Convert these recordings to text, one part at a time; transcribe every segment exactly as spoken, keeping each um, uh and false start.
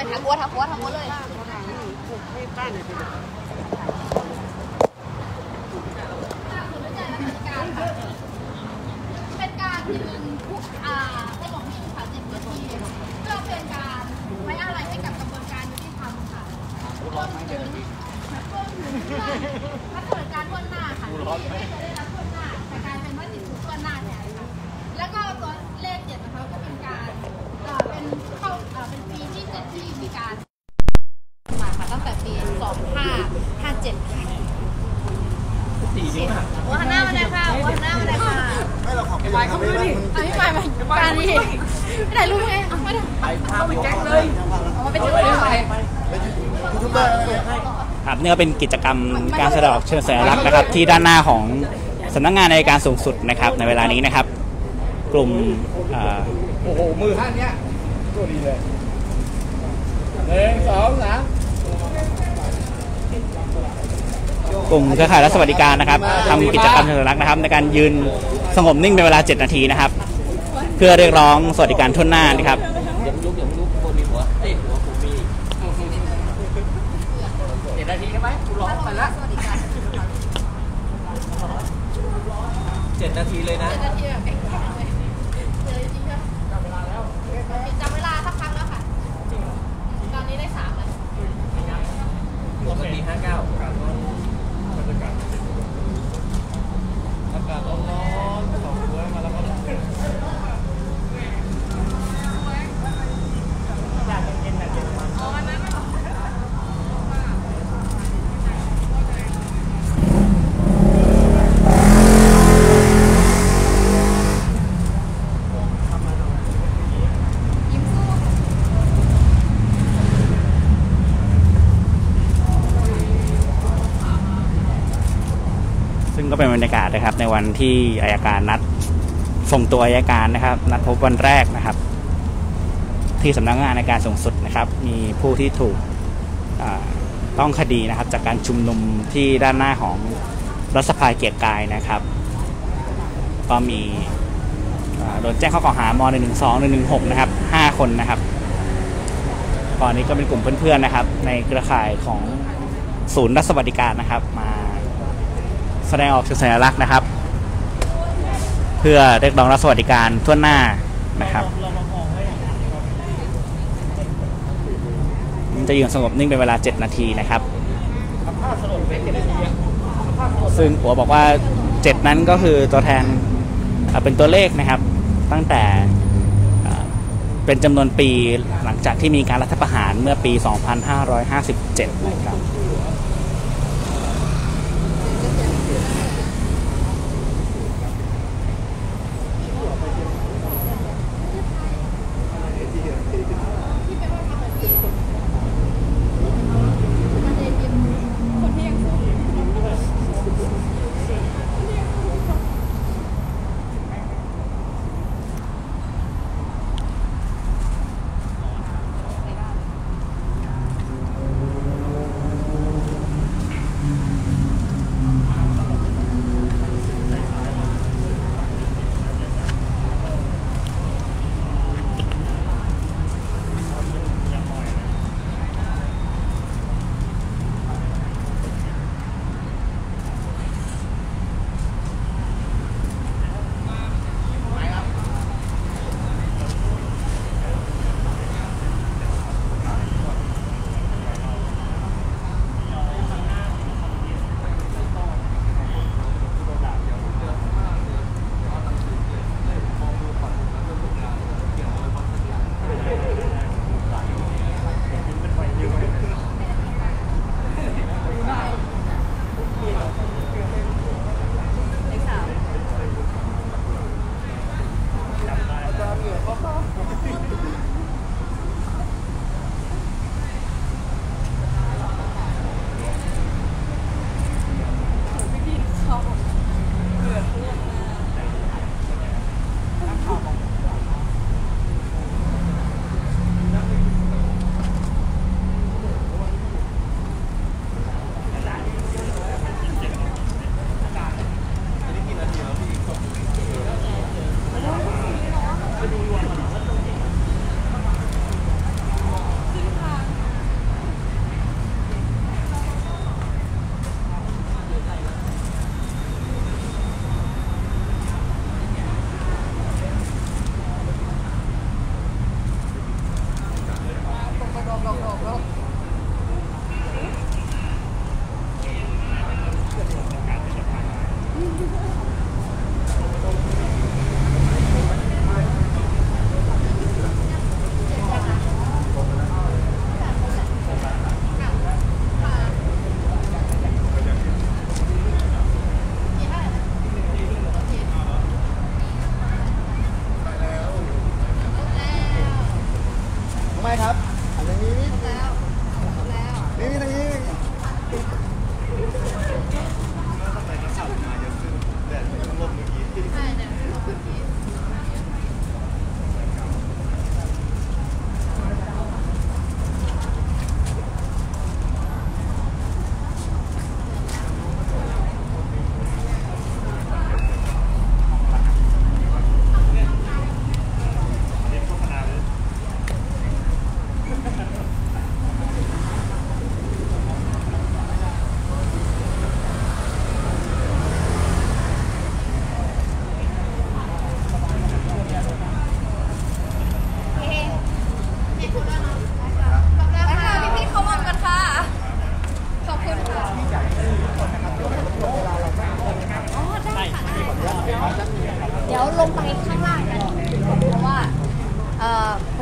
ทางหัวทางหัวทางหัวเลยเป็นการยืนทุกอ่าถนนที่ค่ะเจ็ดนาทีเพื่อเป็นการไว้อะไรให้กับกระบวนการยุติธรรมค่ะรวมถึงรวมถึงถ้าเกิดการทวนหน้าค่ะที่ไม่เคยได้รับทวนหน้าแต่กลายเป็นว่าติดถูกทวนหน้าแทนค่ะแล้วก็ตัวเลขเจ็ดนะคะก็เป็นการเป็นเข้าเป็นปีที่เจ็ดที่มีการมาค่ะตั้งแต่ปีสองห้าห้าเจ็ดค่ะหัวหน้ามาเลยค่ะหัวหน้ามาเลยค่ะไม่เราขอบไปเขาไม่ได้เอาพี่ไปมาการนี้ไม่ได้รู้ไงเอาไม่ได้ไปพาไปแจ้งเลยเอาไปจุดเลยครับนี่ก็เป็นกิจกรรมการแสดงออกเชิงสัญลักษณ์นะครับที่ด้านหน้าของสำนักงานอัยการสูงสุดนะครับในเวลานี้นะครับกลุ่มโอ้โหมือข้างเนี้ยตัวดีเลยหนึ่งสองสามกลุ่มเครือข่ายรัฐสวัสดิการนะครับทำกิจกรรมเชิงสัญลักษณ์นะครับในการยืนสงบนิ่งเป็นเวลาเจ็ดนาทีนะครับเพื่อเรียกร้องสวัสดิการทั่วหน้านะครับยังลุกยังลุกคนมีหัวเอ้ยหัวผมมีเจ็ดนาทีใช่ไหมกูร้องไปละเจ็ดนาทีเลยนะเจ็ดนาทีแบบแข็งๆเลยเจ็ดนาทีครับจำเวลาแล้วจำเวลาสักครั้งแล้วค่ะตอนนี้ได้สามแล้วปกติห้าเก้าอากาศร้อนๆสองถ้วยมาแล้วก็อยากเย็นๆแบบเย็นมันอ๋อนั่นซึ่งก็เป็นบรรยากาศนะครับในวันที่อัยการนัดส่งตัวอัยการนะครับนัดพบวันแรกนะครับที่สำนักงานอัยการสูงสุดนะครับมีผู้ที่ถูกต้องคดีนะครับจากการชุมนุมที่ด้านหน้าของรัฐสภาเกียรติกายนะครับก็มีโดนแจ้งข้อกล่าวหามหนึ่งหนึ่งสอง หนึ่งหนึ่งหกนะครับห้าคนนะครับตอนนี้ก็เป็นกลุ่มเพื่อนๆนะครับในเครือข่ายของศูนย์รัฐสวัสดิการนะครับมาแสดงออกเชิงสัญลักษณ์นะครับเพื่อเรียกร้องรัฐสวัสดิการทั่วหน้านะครับจะยืนสงบนิ่งเป็นเวลาเจ็ดนาทีนะครับซึ่งหัวบอกว่าเจ็ดนั้นก็คือตัวแทนเป็นตัวเลขนะครับตั้งแต่เป็นจำนวนปีหลังจากที่มีการรัฐประหารเมื่อปีสองพันห้าร้อยห้าสิบเจ็ดนะครับ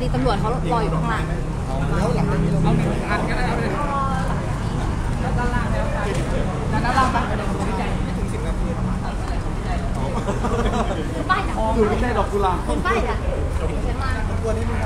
ดีตำรวจเขารออยู่ข้างล่างแล้วหลังจากนี้เราเอาหนึ่งอันก็ได้เอาเลยด้านล่างแล้วด้านล่างไปเดี๋ยวผมวิจัยไม่ถึงสิบนาทีป้ายอ่ะอยู่ไม่ได้ดอกกุหลาบป้ายอ่ะเห็นมาตัวนี้มี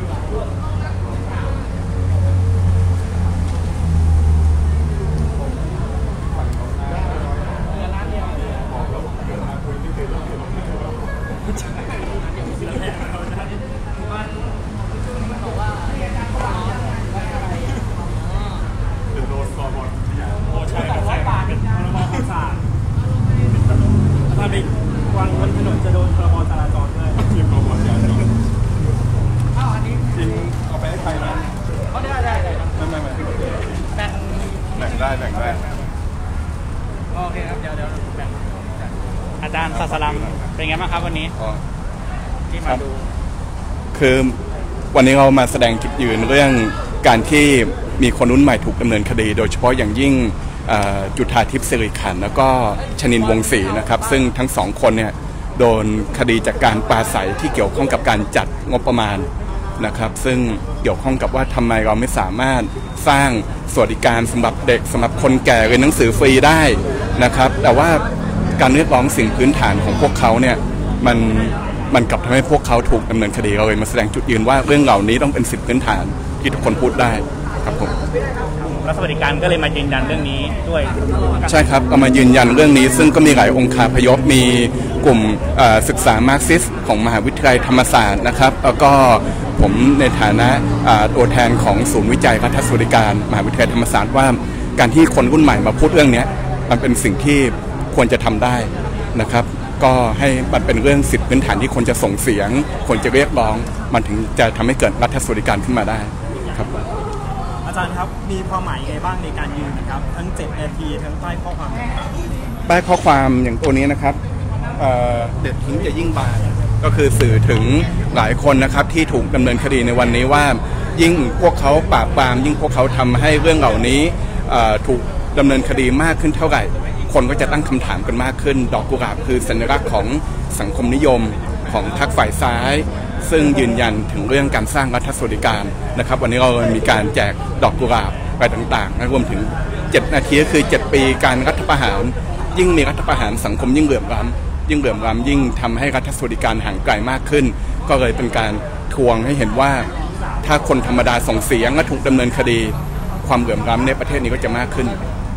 ถ้าไปวางบนถนนจะโดนพรบจราจรด้วยจริงพรบจราจรอ้าวอันนี้จริงเอาไปให้ใครนะเขาได้ได้ได้ไม่ไม่ไม่แบ่งแบ่งได้แบ่งได้โอเคครับเดี๋ยวเดี๋ยวแบ่งอาจารย์ศาสลัมเป็นไงบ้างครับวันนี้ที่มาดูคือวันนี้เรามาแสดงจุดยืนเรื่องการที่มีคนรุ่นใหม่ถูกดำเนินคดีโดยเฉพาะอย่างยิ่งจุฑาทิพย์สิริขันธ์แล้วก็ชนินทร์วงศ์ศรีนะครับซึ่งทั้งสองคนเนี่ยโดนคดีจากการปราศัยที่เกี่ยวข้องกับการจัดงบประมาณนะครับซึ่งเกี่ยวข้องกับว่าทำไมเราไม่สามารถสร้างสวัสดิการสำหรับเด็กสำหรับคนแก่เรียนหนังสือฟรีได้นะครับแต่ว่าการเรียกร้องสิ่งพื้นฐานของพวกเขาเนี่ยมันมันกลับทำให้พวกเขาถูกดำเนินคดีเราเลยมาแสดงจุดยืนว่าเรื่องเหล่านี้ต้องเป็นสิทธิพื้นฐานที่ทุกคนพูดได้ครับผมรัฐสวัสดิการก็เลยมายืนยันเรื่องนี้ด้วยใช่ครับก็มายืนยันเรื่องนี้ซึ่งก็มีหลายองค์คาพยพมีกลุ่มศึกษามาร์กซิสของมหาวิทยาลัยธรรมศาสตร์นะครับแล้วก็ผมในฐานะตัวแทนของศูนย์วิจัยรัฐสวัสดิการมหาวิทยาลัยธรรมศาสตร์ว่าการที่คนรุ่นใหม่มาพูดเรื่องนี้มันเป็นสิ่งที่ควรจะทำได้นะครับก็ให้มันเป็นเรื่องสิทธิพื้นฐานที่ควรจะส่งเสียงควรจะเรียกร้องมันถึงจะทำให้เกิดรัฐสวัสดิการขึ้นมาได้ครับอาจารย์ครับมีความหมายยังไงบ้างในการยืนนะครับทั้งเจ็ดนาทีทั้งป้ายข้อความป้ายข้อความอย่างตัวนี้นะครับเด็ดทิ้งจะยิ่งบานก็คือสื่อถึงหลายคนนะครับที่ถูกดำเนินคดีในวันนี้ว่ายิ่งพวกเขาปราบปรามยิ่งพวกเขาทำให้เรื่องเหล่านี้ถูกดำเนินคดีมากขึ้นเท่าไหร่คนก็จะตั้งคำถามกันมากขึ้นดอกกุหลาบคือสัญลักษณ์ของสังคมนิยมของพรรคฝ่ายซ้ายซึ่งยืนยันถึงเรื่องการสร้างรัฐสวัสดิการนะครับวันนี้เรามีการแจกดอกกุหลาบไปต่างๆรวมถึงเจ็ดนาทีก็คือเจ็ดปีการรัฐประหารยิ่งมีรัฐประหารสังคมยิ่งเหลื่อมล้ำยิ่งเหลื่อมล้ำยิ่งทำให้รัฐสวัสดิการห่างไกลมากขึ้นก็เลยเป็นการทวงให้เห็นว่าถ้าคนธรรมดาส่งเสียงและถูกดำเนินคดีความเหลื่อมล้ำในประเทศนี้ก็จะมากขึ้น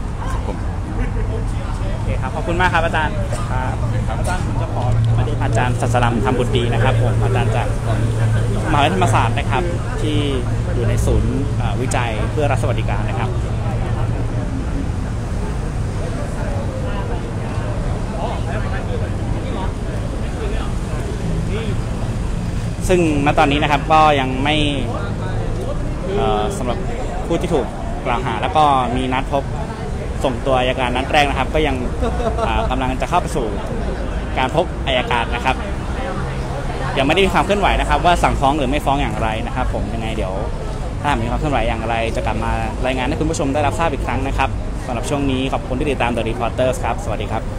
ขอบคุณมากครับอาจารย์ครับอาจารย์ผมจะขอประเด็นอาจารย์ศาสลัมทำบุตรดีนะครับผมอาจารย์จากมหาวิทยาลัยธรรมศาสตร์นะครับที่อยู่ในศูนย์วิจัยเพื่อรัฐสวัสดิการนะครับซึ่งณตอนนี้นะครับก็ยังไม่สำหรับผู้ที่ถูกกล่าวหาแล้วก็มีนัดพบส่งตัวอัยการนัดแรกนะครับก็ยังกำลังจะเข้าไปสู่การพบอัยการนะครับยังไม่ได้มีความเคลื่อนไหวนะครับว่าสั่งฟ้องหรือไม่ฟ้องอย่างไรนะครับผมยังไงเดี๋ยวถ้ามีความเคลื่อนไหวอย่างไรจะกลับมารายงานให้คุณผู้ชมได้รับทราบอีกครั้งนะครับสำหรับช่วงนี้ขอบคุณที่ติดตาม The Reporters ครับสวัสดีครับ